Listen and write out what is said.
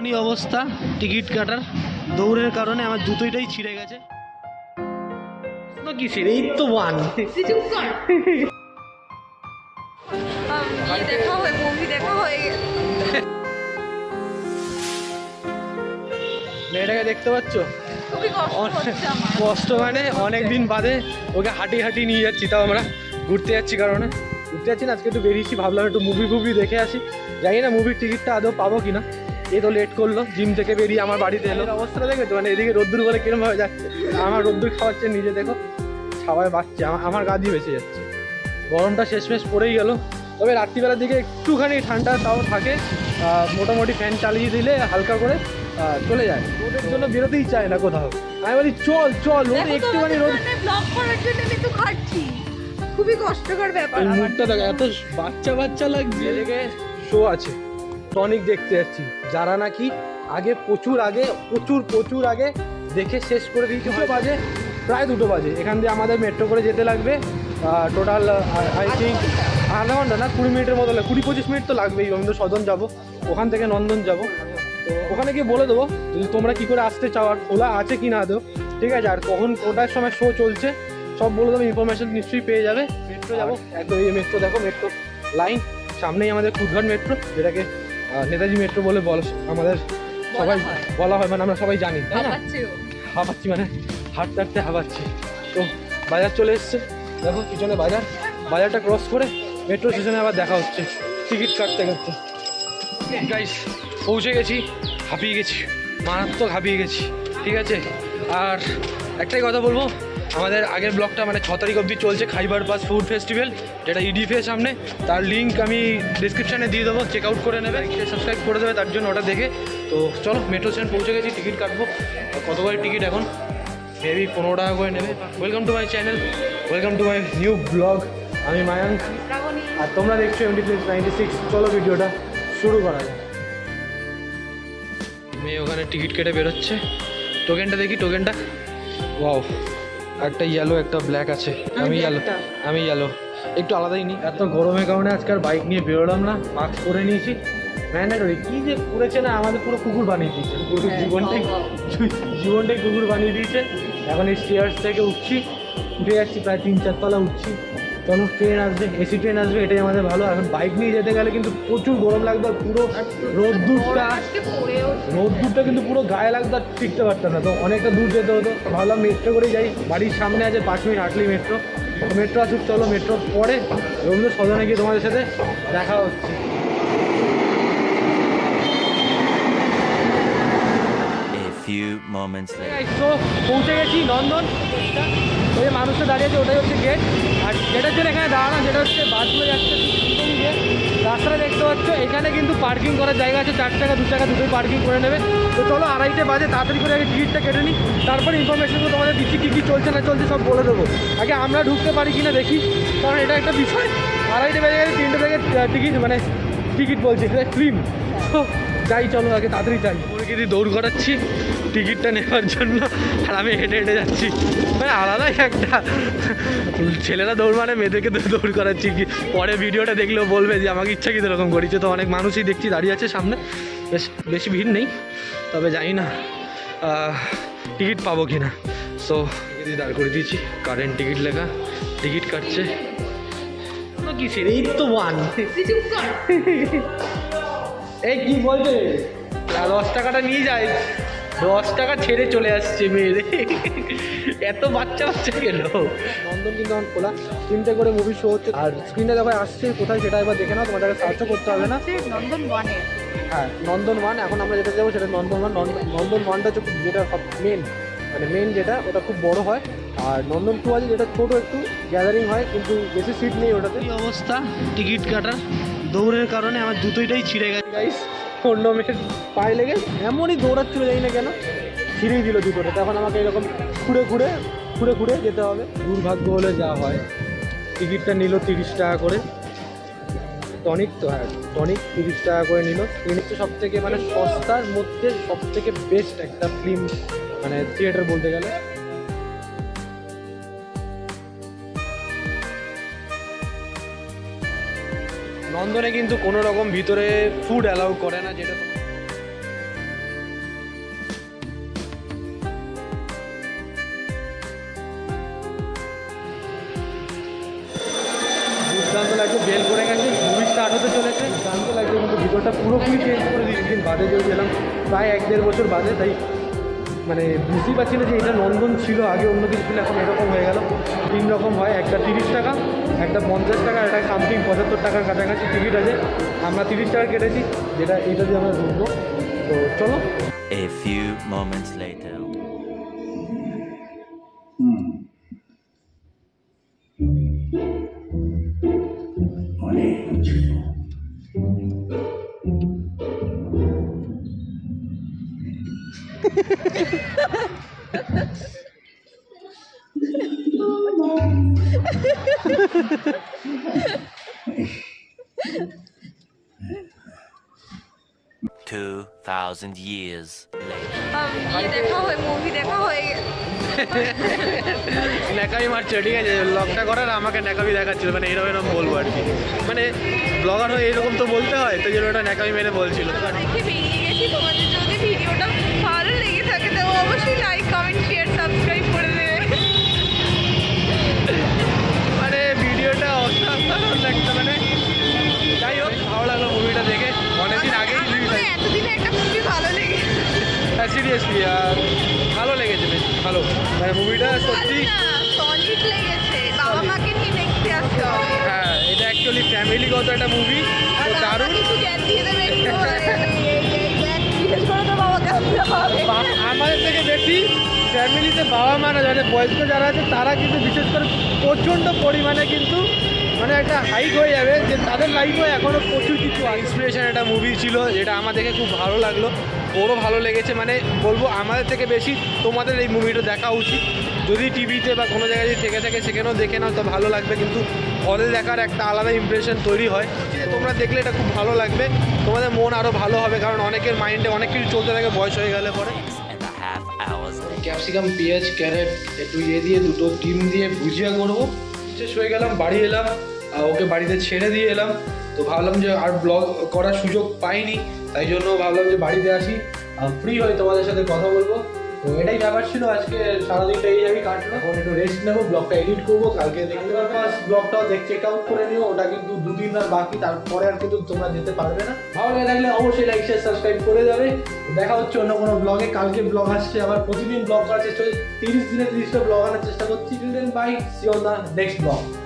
এমনই অবস্থা টিকিট কাটার, দৌড়ের কারণে আমার জুতোটাই ছিঁড়ে গেছে। কি ছিঁড়ে এই তো ওয়ান মেয়েটাকে দেখতে পাচ্ছ, কষ্ট মানে অনেকদিন বাদে ওকে হাঁটি হাঁটি নিয়ে যাচ্ছি। তাও আমরা ঘুরতে যাচ্ছি, কারণে ঘুরতে যাচ্ছি না, আজকে একটু বেরিয়েছি, ভাবলাম একটু মুভি দেখে আসি। জানি না মুভির টিকিটটা আদৌ পাবো কিনা। এই তো লেট করলো, জিম থেকে বেরিয়ে আমার বাড়িতে এলো। অবস্থাটা দেখেছো, মানে এদিকে রোদ্দুর বলে কিরম ভাবে যাচ্ছে, আমার রোদ্দুর খাওয়াচ্ছে নিজে, দেখো সবাই বাচ্চা, আমার গা দিয়ে বেঁচে যাচ্ছে। গরমটা শেষমেশ পড়েই গেল, তবে রাত্রিবেলার দিকে একটুখানি ঠান্ডা তাও থাকে, মোটামুটি ফ্যান চালিয়ে দিলে হালকা করে চলে যায়। রোদের জন্য বেরোতেই চায় না কোথাও। আমি বলি চল চল, রোদ একটুখানি রোদ ব্লগ করার জন্য আমি তো খাচ্ছি, খুবই কষ্টকর ব্যাপার। মুখটা দেখো, এত বাচ্চা বাচ্চা লাগছে। এদিকে শো আছে, টনিক দেখতে যাচ্ছি, যারা নাকি আগে প্রচুর আগে দেখে শেষ করে দিয়েছে। বাজে প্রায় 2টো বাজে। এখান দিয়ে আমাদের মেট্রো করে যেতে লাগবে টোটাল আই থিঙ্ক আধা ঘন্টা না 20 মিনিটের মতো, 20-25 মিনিট তো লাগবেই। আমি তো সদন যাবো, ওখান থেকে নন্দন যাবো, তো ওখানে গিয়ে বলে দেবো যদি তোমরা কী করে আসতে চাও, আর খোলা আছে কি না আদৌ, ঠিক আছে, আর কখন কোটার সময় শো চলছে সব বলে দেবো, ইনফরমেশন নিশ্চয়ই পেয়ে যাবে। মেট্রো যাবো একদম, এই মেট্রো দেখো, মেট্রো লাইন সামনেই আমাদের কুদঘাট মেট্রো, যেটাকে নেতাজি মেট্রো বলে আমাদের সবাই বলা হয়, মানে আমরা সবাই জানি, তাই না? হাঁপাচ্ছি, মানে হাঁটতে হাঁটতে হাঁপাচ্ছি। তো বাজার চলে এসছে, দেখো পিছনে বাজারটা ক্রস করে মেট্রো স্টেশনে আবার দেখা হচ্ছে টিকিট কাটতে কাটতে। গাইস পৌঁছে গেছি, হাঁপিয়ে গেছি, মারাত্মক হাঁপিয়ে গেছি, ঠিক আছে। আর একটাই কথা বলবো, আমাদের আগের ব্লগটা মানে 6 তারিখ অবধি চলছে খাইবার পাস ফুড ফেস্টিভ্যাল, যেটা ইডিএফের সামনে, তার লিঙ্ক আমি ডিসক্রিপশানে দিয়ে দেবো, চেক আউট করে নেবে, সাবস্ক্রাইব করে দেবে তার জন্য, ওটা দেখে। তো চলো মেট্রো স্টেশন পৌঁছে গেছি, টিকিট কাটবো। কত করে টিকিট এখন? মেবি 15 টাকা করে নেবে। Welcome to my channel, welcome to my new blog. আমি মায়াঙ্ক, আর তোমরা দেখছো MD96। চলো ভিডিওটা শুরু করা যায়। মেয়ে ওখানে টিকিট কেটে বেরোচ্ছে, টোকেনটা দেখি, টোকেনটা ওয়াও, একটা ইয়েলো একটা ব্ল্যাক আছে। আমি ইয়েলো একটু আলাদাই নিই, এত গরমের কারণে আজকাল বাইক নিয়ে বেরোলাম না, মাস্ক পরে নিয়েছি ম্যান্ডেটরি। কি যে করেছে না, আমাদের পুরো কুকুর বানিয়ে দিয়েছে, পুরো জীবনটাই কুকুর বানিয়ে দিয়েছে। এখন এই স্টেয়ার্স থেকে উঠে যাচ্ছি, প্রায় 3-4 তলা উঠছি। চলো ট্রেন আসবে, এসি ট্রেন আসবে, এটাই আমাদের ভালো। এখন বাইক নিয়ে যেতে গেলে কিন্তু প্রচুর গরম লাগবে, আর পুরো রোদ্দুরটা কিন্তু পুরো গায়ে লাগতো, আর টিকতে পারতাম না। তো অনেকটা দূর যেতে হতো, ভাবলাম মেট্রো করেই যাই, বাড়ির সামনে আছে, 5 মিনিট হাঁটলেই মেট্রো আসুক। চলো মেট্রো পরে রবীন্দ্র সদনে গিয়ে তোমাদের সাথে দেখা হচ্ছে। তো পৌঁছে গেছি নন্দন, ওই যে মানুষটা দাঁড়িয়ে আছে ওটাই হচ্ছে গেট। আর যেটার জন্য এখানে দাঁড়ানো সেটা হচ্ছে বাসগুলো যাচ্ছে গিয়ে, রাস্তাটা দেখতে পাচ্ছ, এখানে কিন্তু পার্কিং করার জায়গা আছে, 4 টাকা 2 টাকা দুটোই পার্কিং করে নেবে। তো চলো 2:30 বাজে, তাড়াতাড়ি করে আগে টিকিটটা কেটে নিই, তারপরে ইনফরমেশনগুলো তোমাদের দিচ্ছি, কী চলছে না চলছে সব বলে দেবো। আগে আমরা ঢুকতে পারি কিনা দেখি, কারণ এটা একটা বিষয়। 2:30 বেজে গেলে 3টে থেকে টিকিট বলছি, ফিল্ম। তো যাই, চলো আগে তাড়াতাড়ি যাই। মুরগিদি দৌড় করাচ্ছি টিকিটটা নেওয়ার জন্য, আর আমি হেঁটে হেঁটে যাচ্ছি, মানে আলাদাই একটা। ছেলেরা দৌড় মানে মেয়েদেরকে দৌড় করাচ্ছি। কি পরে ভিডিওটা দেখলেও বলবে যে আমাকে ইচ্ছা কি এরকম করেছে। তো অনেক মানুষই দেখছি দাঁড়িয়ে আছে সামনে, বেশি ভিড় নেই, তবে জানি না টিকিট পাবো কি না। সো টিকিট দাঁড় করে দিয়েছি, কারেন্ট টিকিট লেখা, টিকিট কাটছে। কি ছেড়ে এই তো ওয়ান এই কি বলছে, 10 টাকাটা নিয়ে যায়, 10 টাকা ছেড়ে চলে আসছে মেয়েরে, এত বাচ্চা গেল। নন্দন কিন্তু এখন খোলা, 3টে করে মুভি শো হচ্ছে, আর স্ক্রিনে যখন আসছে কোথায় সেটা এবার দেখে নাও, তোমাদেরকে সার্চও করতে হবে না। হ্যাঁ নন্দন 1, এখন আমরা যেটা যাবো সেটা নন্দন 1। নন্দন 1টা হচ্ছে যেটা সব মেন যেটা, ওটা খুব বড় হয়। আর নন্দন 2 আছে যেটা ছোটো, একটু গ্যাদারিং হয়, কিন্তু বেশি সিট নেই ওটাতে। এই অবস্থা টিকিট কাটার, দৌড়ের কারণে আমার জুতোটাই ছিঁড়ে গেছে গাইস। অন্য মেয়ের পায়ে লেগে এমনই দৌড়াচ্ছিল, যাই না কেন ছিঁড়েই দিল জুতোটা। তখন আমাকে এরকম খুঁড়ে যেতে হবে। দুর্ভাগ্য হলে যা হয়। টিকিটটা নিল 30 টাকা করে, টনিক তো, হ্যাঁ টনিক 30 টাকা করে নিল। হচ্ছে সব থেকে মানে সস্তার মধ্যে সব থেকে বেস্ট একটা ফিল্ম, মানে থিয়েটার বলতে গেলে। নন্দনে কিন্তু কোনো রকম ভিতরে ফুড অ্যালাউ করে না, যেটা লাগছে, বেল করে গেছে, মুভি স্টার্ট হতে চলেছে, জানতে লাগছে কিন্তু ভিডিওটা পুরোপুরি চেঞ্জ করে দিয়েছি। দিন বাদে যে গেলাম, প্রায় 1-1.5 বছর বাদে, তাই মানে বুঝতেই পারছি না যে এটা নন্দন ছিল আগে, অন্য কিছু ছিল, এখন এরকম হয়ে গেল। 3 রকম হয়, একটা 30 টাকা, একটা 50 টাকা, একটা সামথিং 75 টাকার কাছাকাছি টিকিট আছে। আমরা 30 টাকা কেটেছি, যেটা এইটা দিয়ে আমরা ঢুকবো। তো চলো। A few moments later. Two 2,000 years later. Movie দেখা হয়ে গেছে। ন্যাকামি মারছে, ঠিক আছে, ব্লগটা করার আমাকে ন্যাকামি দেখাচ্ছিল, মানে এরকম বলবো আর কি, মানে ব্লগার হয়ে এরকম তো বলতে হয়, তো জন্য ওটা ন্যাকামি মেরে বলছিল। দেখে বেরিয়ে গেছি। তোমাদের যদি ভিডিওটা ভালো লেগে থাকে তো অবশ্যই লাইক, কমেন্ট, শেয়ার, সাবস্ক্রাইব করে দেবে। মানে ভিডিওটা অসাধারণ লাগছে, মানে যাই হোক ভালো লাগলো মুভিটা দেখে, অনেকদিন আগেই এতদিনে একটা মুভি ভালো লেগেছে। হ্যাঁ সিরিয়াসলি ভালো লেগেছে, বেশ ভালো, মানে মুভিটা সত্যি সলিড লেগেছে। বাবা মাকে নিয়ে দেখতে আসতে হবে। হ্যাঁ, এটা অ্যাকচুয়ালি ফ্যামিলিগত একটা মুভি, তো দারুণ। কিছু জ্ঞান দিয়ে দেবে একটু। বিশেষ করে তো বাবাকে আসতে হবে। আমাদের থেকে বেশি ফ্যামিলিতে বাবা মারা যারা বয়স্ক যারা আছে তারা কিন্তু বিশেষ করে প্রচণ্ড পরিমাণে কিন্তু মানে একটা হাইক হয়ে যাবে, যে তাদের লাইফে এখনও প্রচুর কিছু ইন্সপিরেশন একটা মুভি ছিল, যেটা আমার দেখে খুব ভালো লাগলো, ওরও ভালো লেগেছে। মানে বলবো আমাদের থেকে বেশি তোমাদের এই মুভিটা দেখা উচিত। যদি টিভিতে বা কোনো জায়গায় যদি থেকে থাকে সেখানেও দেখে নাও তো ভালো লাগবে, কিন্তু হলে দেখার একটা আলাদা ইমপ্রেশন তৈরি হয়। তোমরা দেখলে এটা খুব ভালো লাগবে, তোমাদের মন আরও ভালো হবে, কারণ অনেকের মাইন্ডে অনেক কিছু চলতে থাকে বয়স হয়ে গেলে পরে। ক্যাপসিকাম, পেঁয়াজ, ক্যারেট একটু দিয়ে দুটো ডিম দিয়ে ভুজিয়া করবো। শেষ হয়ে গেলাম, বাড়ি এলাম, ওকে বাড়িতে ছেড়ে দিয়ে এলাম। তো ভাবলাম যে আর ব্লগ করার সুযোগ পাইনি, তাই জন্য ভাবলাম যে বাড়িতে আসি, ফ্রি হয়ে তোমাদের সাথে কথা বলবো। তো এটাই ব্যাপার ছিল, আজকে সারাদিনটা এইভাবেই কাটলো। এখন একটু রেস্ট নেবো, ব্লগটা এডিট করবো, কালকে দেখতে পারবো। ব্লগটাও চেক আউট করে নিও, ওটা কিন্তু 2-3 আর বাকি, তারপরে আর কিন্তু তোমরা যেতে পারবে না। ভালো লেগে থাকলে অবশ্যই লাইক, শেয়ার, সাবস্ক্রাইব করে যাবে। দেখা হচ্ছে অন্য কোনো ব্লগে। কালকে ব্লগ আসছে, আবার প্রতিদিন ব্লগ করার চেষ্টা করছি, 30 দিনে 30টা ব্লগ আনার চেষ্টা করছি। Bye, see on the next blog.